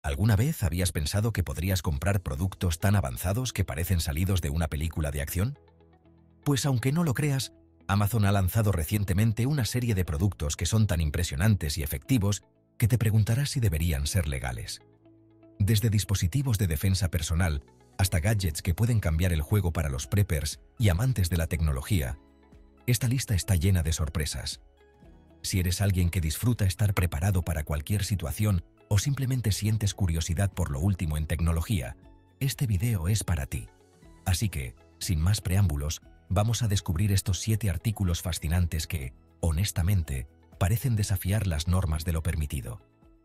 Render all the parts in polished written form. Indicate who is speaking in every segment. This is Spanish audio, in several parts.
Speaker 1: ¿Alguna vez habías pensado que podrías comprar productos tan avanzados que parecen salidos de una película de acción? Pues aunque no lo creas, Amazon ha lanzado recientemente una serie de productos que son tan impresionantes y efectivos que te preguntarás si deberían ser legales. Desde dispositivos de defensa personal hasta gadgets que pueden cambiar el juego para los preppers y amantes de la tecnología, esta lista está llena de sorpresas. Si eres alguien que disfruta estar preparado para cualquier situación o simplemente sientes curiosidad por lo último en tecnología, este video es para ti. Así que, sin más preámbulos, vamos a descubrir estos 7 artículos fascinantes que, honestamente, parecen desafiar las normas de lo permitido.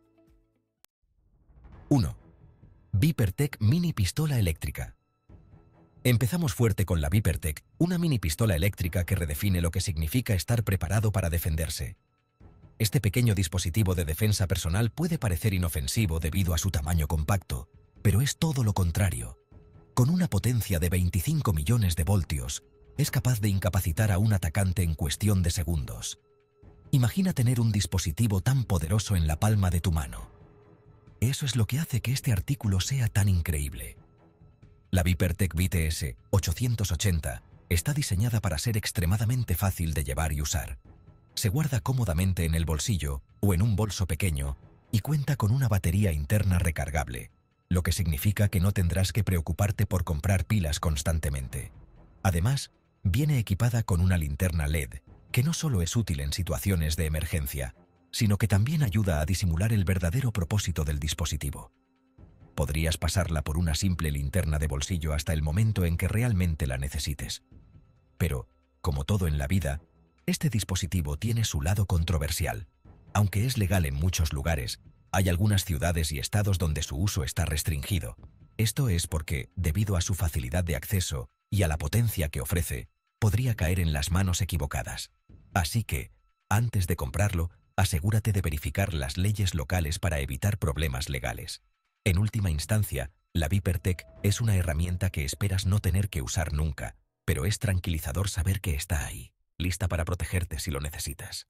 Speaker 1: 1. ViperTech Mini Pistola Eléctrica. Empezamos fuerte con la ViperTech, una mini pistola eléctrica que redefine lo que significa estar preparado para defenderse. Este pequeño dispositivo de defensa personal puede parecer inofensivo debido a su tamaño compacto, pero es todo lo contrario. Con una potencia de 25 millones de voltios, es capaz de incapacitar a un atacante en cuestión de segundos. Imagina tener un dispositivo tan poderoso en la palma de tu mano. Eso es lo que hace que este artículo sea tan increíble. La ViperTech VTS 880 está diseñada para ser extremadamente fácil de llevar y usar. Se guarda cómodamente en el bolsillo o en un bolso pequeño y cuenta con una batería interna recargable, lo que significa que no tendrás que preocuparte por comprar pilas constantemente. Además, viene equipada con una linterna LED, que no solo es útil en situaciones de emergencia, sino que también ayuda a disimular el verdadero propósito del dispositivo. Podrías pasarla por una simple linterna de bolsillo hasta el momento en que realmente la necesites. Pero, como todo en la vida, este dispositivo tiene su lado controversial. Aunque es legal en muchos lugares, hay algunas ciudades y estados donde su uso está restringido. Esto es porque, debido a su facilidad de acceso y a la potencia que ofrece, podría caer en las manos equivocadas. Así que, antes de comprarlo, asegúrate de verificar las leyes locales para evitar problemas legales. En última instancia, la ViperTech es una herramienta que esperas no tener que usar nunca, pero es tranquilizador saber que está ahí, lista para protegerte si lo necesitas.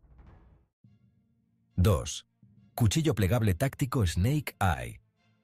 Speaker 1: 2. Cuchillo plegable táctico Snake Eye.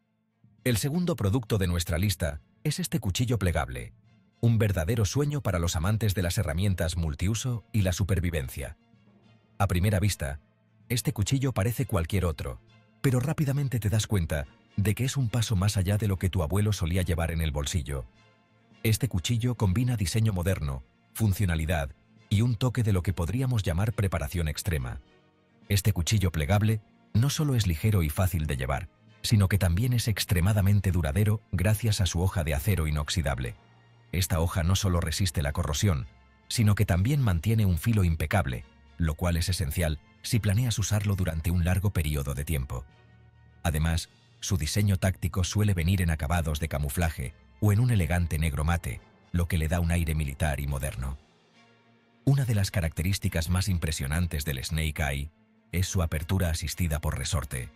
Speaker 1: El segundo producto de nuestra lista es este cuchillo plegable, un verdadero sueño para los amantes de las herramientas multiuso y la supervivencia. A primera vista, este cuchillo parece cualquier otro, pero rápidamente te das cuenta de que es un paso más allá de lo que tu abuelo solía llevar en el bolsillo. Este cuchillo combina diseño moderno, funcionalidad y un toque de lo que podríamos llamar preparación extrema. Este cuchillo plegable no solo es ligero y fácil de llevar, sino que también es extremadamente duradero gracias a su hoja de acero inoxidable. Esta hoja no solo resiste la corrosión, sino que también mantiene un filo impecable, lo cual es esencial si planeas usarlo durante un largo periodo de tiempo. Además, su diseño táctico suele venir en acabados de camuflaje o en un elegante negro mate, lo que le da un aire militar y moderno. Una de las características más impresionantes del Snake Eye es su apertura asistida por resorte.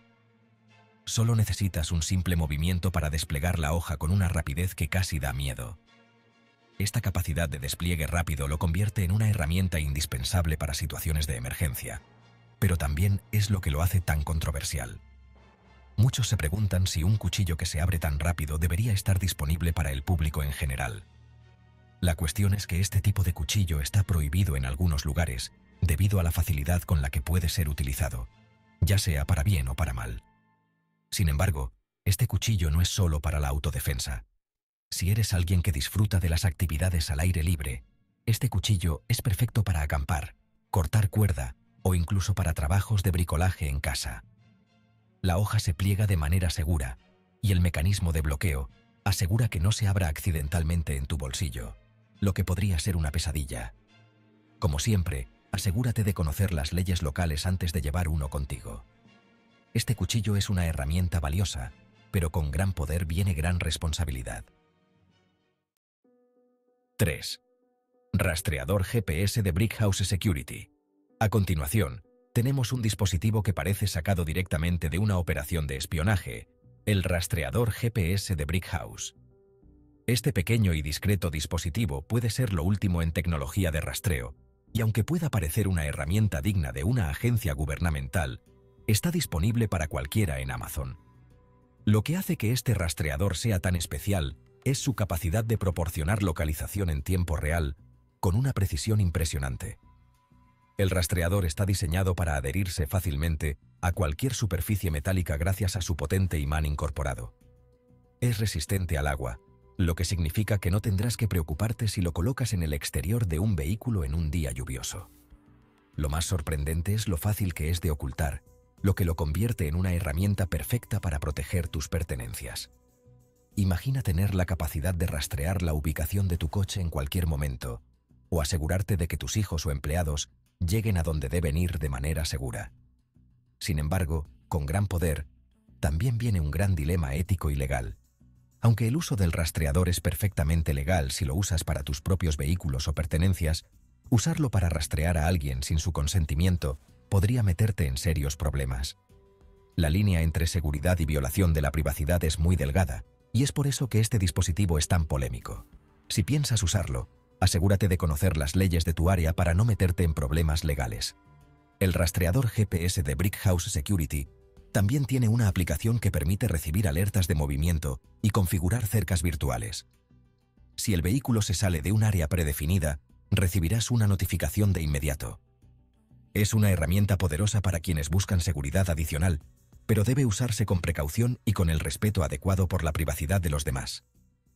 Speaker 1: Solo necesitas un simple movimiento para desplegar la hoja con una rapidez que casi da miedo. Esta capacidad de despliegue rápido lo convierte en una herramienta indispensable para situaciones de emergencia, pero también es lo que lo hace tan controversial. Muchos se preguntan si un cuchillo que se abre tan rápido debería estar disponible para el público en general. La cuestión es que este tipo de cuchillo está prohibido en algunos lugares debido a la facilidad con la que puede ser utilizado, ya sea para bien o para mal. Sin embargo, este cuchillo no es solo para la autodefensa. Si eres alguien que disfruta de las actividades al aire libre, este cuchillo es perfecto para acampar, cortar cuerda o incluso para trabajos de bricolaje en casa. La hoja se pliega de manera segura y el mecanismo de bloqueo asegura que no se abra accidentalmente en tu bolsillo, lo que podría ser una pesadilla. Como siempre, asegúrate de conocer las leyes locales antes de llevar uno contigo. Este cuchillo es una herramienta valiosa, pero con gran poder viene gran responsabilidad. 3. Rastreador GPS de Brickhouse Security. A continuación, tenemos un dispositivo que parece sacado directamente de una operación de espionaje, el rastreador GPS de Brickhouse. Este pequeño y discreto dispositivo puede ser lo último en tecnología de rastreo, y aunque pueda parecer una herramienta digna de una agencia gubernamental, está disponible para cualquiera en Amazon. Lo que hace que este rastreador sea tan especial es su capacidad de proporcionar localización en tiempo real con una precisión impresionante. El rastreador está diseñado para adherirse fácilmente a cualquier superficie metálica gracias a su potente imán incorporado. Es resistente al agua, lo que significa que no tendrás que preocuparte si lo colocas en el exterior de un vehículo en un día lluvioso. Lo más sorprendente es lo fácil que es de ocultar, lo que lo convierte en una herramienta perfecta para proteger tus pertenencias. Imagina tener la capacidad de rastrear la ubicación de tu coche en cualquier momento, o asegurarte de que tus hijos o empleados lleguen a donde deben ir de manera segura. Sin embargo, con gran poder, también viene un gran dilema ético y legal. Aunque el uso del rastreador es perfectamente legal si lo usas para tus propios vehículos o pertenencias, usarlo para rastrear a alguien sin su consentimiento podría meterte en serios problemas. La línea entre seguridad y violación de la privacidad es muy delgada, y es por eso que este dispositivo es tan polémico. Si piensas usarlo, asegúrate de conocer las leyes de tu área para no meterte en problemas legales. El rastreador GPS de Brickhouse Security también tiene una aplicación que permite recibir alertas de movimiento y configurar cercas virtuales. Si el vehículo se sale de un área predefinida, recibirás una notificación de inmediato. Es una herramienta poderosa para quienes buscan seguridad adicional, pero debe usarse con precaución y con el respeto adecuado por la privacidad de los demás.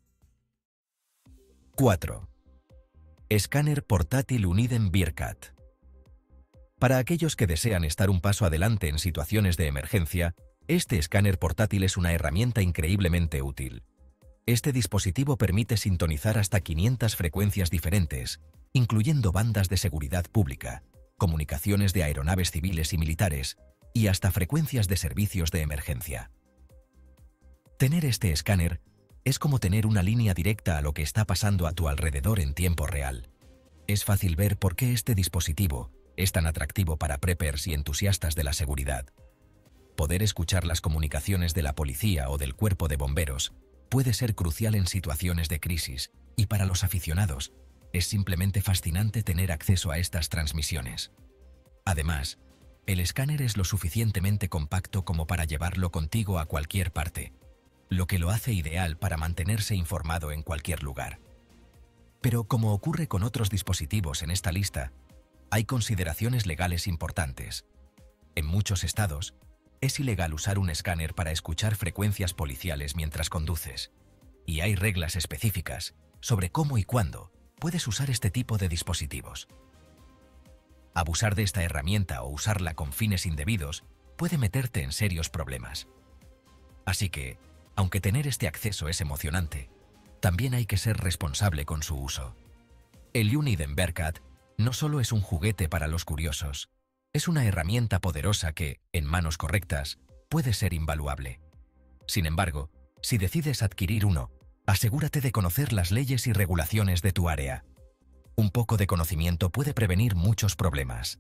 Speaker 1: 4. Escáner portátil Uniden Bearcat. Para aquellos que desean estar un paso adelante en situaciones de emergencia, este escáner portátil es una herramienta increíblemente útil. Este dispositivo permite sintonizar hasta 500 frecuencias diferentes, incluyendo bandas de seguridad pública, comunicaciones de aeronaves civiles y militares, y hasta frecuencias de servicios de emergencia. Tener este escáner es como tener una línea directa a lo que está pasando a tu alrededor en tiempo real. Es fácil ver por qué este dispositivo es tan atractivo para preppers y entusiastas de la seguridad. Poder escuchar las comunicaciones de la policía o del cuerpo de bomberos puede ser crucial en situaciones de crisis, y para los aficionados, es simplemente fascinante tener acceso a estas transmisiones. Además, el escáner es lo suficientemente compacto como para llevarlo contigo a cualquier parte, lo que lo hace ideal para mantenerse informado en cualquier lugar. Pero como ocurre con otros dispositivos en esta lista, hay consideraciones legales importantes. En muchos estados, es ilegal usar un escáner para escuchar frecuencias policiales mientras conduces, y hay reglas específicas sobre cómo y cuándo puedes usar este tipo de dispositivos. Abusar de esta herramienta o usarla con fines indebidos puede meterte en serios problemas. Así que, aunque tener este acceso es emocionante, también hay que ser responsable con su uso. El Uniden Bearcat no solo es un juguete para los curiosos, es una herramienta poderosa que, en manos correctas, puede ser invaluable. Sin embargo, si decides adquirir uno, asegúrate de conocer las leyes y regulaciones de tu área. Un poco de conocimiento puede prevenir muchos problemas.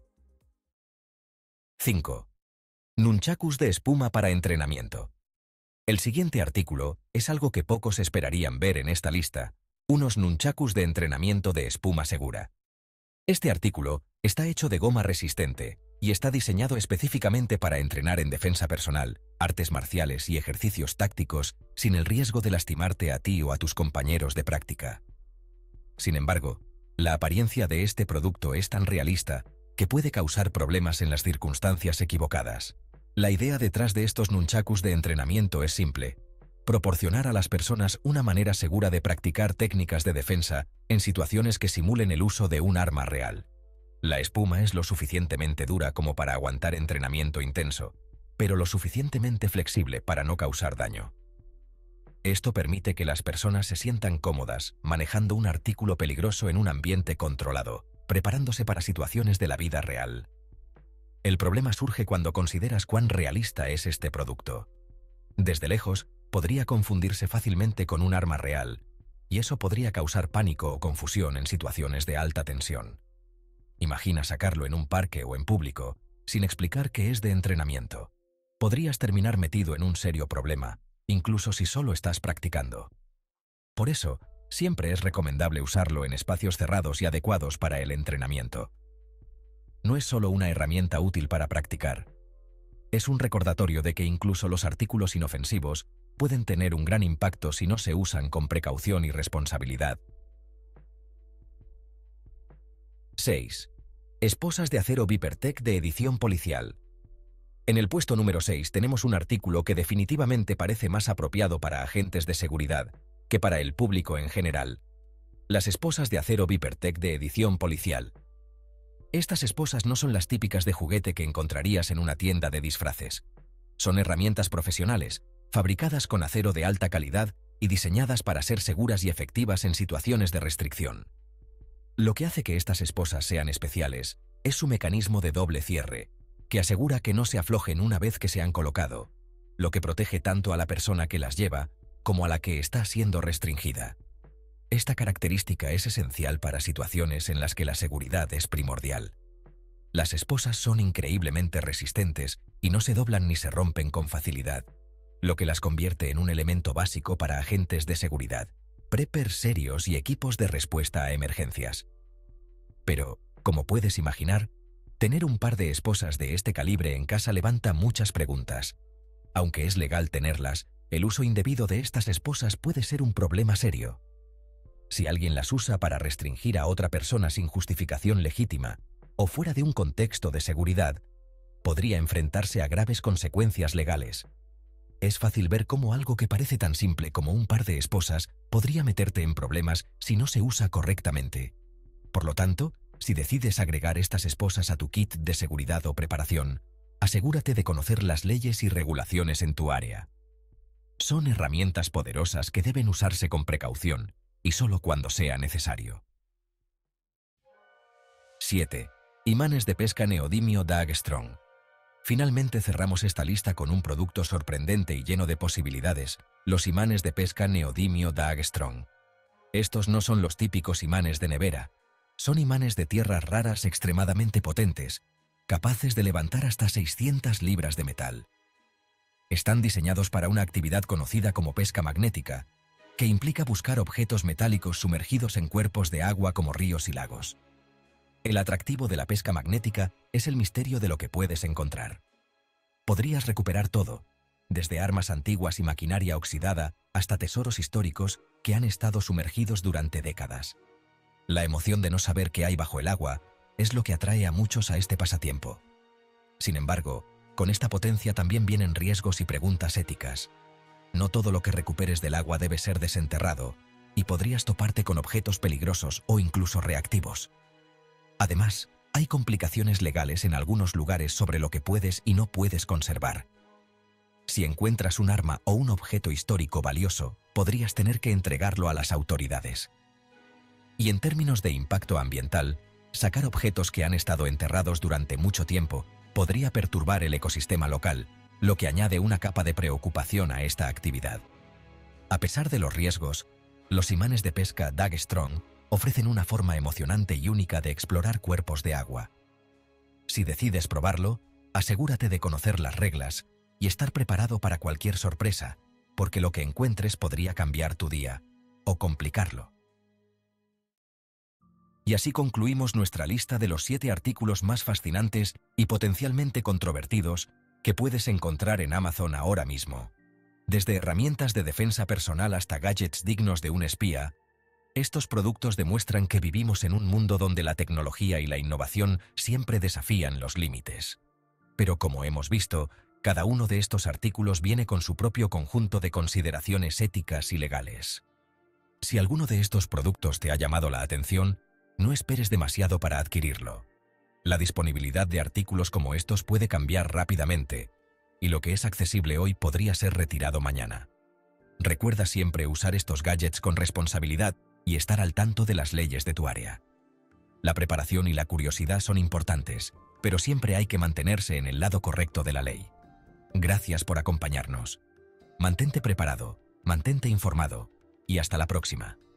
Speaker 1: 5. Nunchakus de espuma para entrenamiento. El siguiente artículo es algo que pocos esperarían ver en esta lista: unos nunchakus de entrenamiento de espuma segura. Este artículo está hecho de goma resistente y está diseñado específicamente para entrenar en defensa personal, artes marciales y ejercicios tácticos sin el riesgo de lastimarte a ti o a tus compañeros de práctica. Sin embargo, la apariencia de este producto es tan realista que puede causar problemas en las circunstancias equivocadas. La idea detrás de estos nunchakus de entrenamiento es simple: proporcionar a las personas una manera segura de practicar técnicas de defensa en situaciones que simulen el uso de un arma real. La espuma es lo suficientemente dura como para aguantar entrenamiento intenso, pero lo suficientemente flexible para no causar daño. Esto permite que las personas se sientan cómodas manejando un artículo peligroso en un ambiente controlado, preparándose para situaciones de la vida real. El problema surge cuando consideras cuán realista es este producto. Desde lejos, podría confundirse fácilmente con un arma real, y eso podría causar pánico o confusión en situaciones de alta tensión. Imagina sacarlo en un parque o en público, sin explicar que es de entrenamiento. Podrías terminar metido en un serio problema, incluso si solo estás practicando. Por eso, siempre es recomendable usarlo en espacios cerrados y adecuados para el entrenamiento. No es solo una herramienta útil para practicar. Es un recordatorio de que incluso los artículos inofensivos pueden tener un gran impacto si no se usan con precaución y responsabilidad. 6. Esposas de acero Vipertech de edición policial. En el puesto número 6 tenemos un artículo que definitivamente parece más apropiado para agentes de seguridad que para el público en general. Las esposas de acero Vipertech de edición policial. Estas esposas no son las típicas de juguete que encontrarías en una tienda de disfraces. Son herramientas profesionales, fabricadas con acero de alta calidad y diseñadas para ser seguras y efectivas en situaciones de restricción. Lo que hace que estas esposas sean especiales es su mecanismo de doble cierre, que asegura que no se aflojen una vez que se han colocado, lo que protege tanto a la persona que las lleva como a la que está siendo restringida. Esta característica es esencial para situaciones en las que la seguridad es primordial. Las esposas son increíblemente resistentes y no se doblan ni se rompen con facilidad, lo que las convierte en un elemento básico para agentes de seguridad, preppers serios y equipos de respuesta a emergencias. Pero, como puedes imaginar, tener un par de esposas de este calibre en casa levanta muchas preguntas. Aunque es legal tenerlas, el uso indebido de estas esposas puede ser un problema serio. Si alguien las usa para restringir a otra persona sin justificación legítima o fuera de un contexto de seguridad, podría enfrentarse a graves consecuencias legales. Es fácil ver cómo algo que parece tan simple como un par de esposas podría meterte en problemas si no se usa correctamente. Por lo tanto, si decides agregar estas esposas a tu kit de seguridad o preparación, asegúrate de conocer las leyes y regulaciones en tu área. Son herramientas poderosas que deben usarse con precaución y solo cuando sea necesario. 7. Imanes de pesca neodimio Dag Strong. Finalmente cerramos esta lista con un producto sorprendente y lleno de posibilidades, los imanes de pesca neodimio Dag Strong. Estos no son los típicos imanes de nevera, son imanes de tierras raras extremadamente potentes, capaces de levantar hasta 600 libras de metal. Están diseñados para una actividad conocida como pesca magnética, que implica buscar objetos metálicos sumergidos en cuerpos de agua como ríos y lagos. El atractivo de la pesca magnética es el misterio de lo que puedes encontrar. Podrías recuperar todo, desde armas antiguas y maquinaria oxidada hasta tesoros históricos que han estado sumergidos durante décadas. La emoción de no saber qué hay bajo el agua es lo que atrae a muchos a este pasatiempo. Sin embargo, con esta potencia también vienen riesgos y preguntas éticas. No todo lo que recuperes del agua debe ser desenterrado, y podrías toparte con objetos peligrosos o incluso reactivos. Además, hay complicaciones legales en algunos lugares sobre lo que puedes y no puedes conservar. Si encuentras un arma o un objeto histórico valioso, podrías tener que entregarlo a las autoridades. Y en términos de impacto ambiental, sacar objetos que han estado enterrados durante mucho tiempo podría perturbar el ecosistema local, lo que añade una capa de preocupación a esta actividad. A pesar de los riesgos, los imanes de pesca Dag Strong ofrecen una forma emocionante y única de explorar cuerpos de agua. Si decides probarlo, asegúrate de conocer las reglas y estar preparado para cualquier sorpresa, porque lo que encuentres podría cambiar tu día o complicarlo. Y así concluimos nuestra lista de los 7 artículos más fascinantes y potencialmente controvertidos que puedes encontrar en Amazon ahora mismo. Desde herramientas de defensa personal hasta gadgets dignos de un espía, estos productos demuestran que vivimos en un mundo donde la tecnología y la innovación siempre desafían los límites. Pero como hemos visto, cada uno de estos artículos viene con su propio conjunto de consideraciones éticas y legales. Si alguno de estos productos te ha llamado la atención, no esperes demasiado para adquirirlo. La disponibilidad de artículos como estos puede cambiar rápidamente, y lo que es accesible hoy podría ser retirado mañana. Recuerda siempre usar estos gadgets con responsabilidad y estar al tanto de las leyes de tu área. La preparación y la curiosidad son importantes, pero siempre hay que mantenerse en el lado correcto de la ley. Gracias por acompañarnos. Mantente preparado, mantente informado, y hasta la próxima.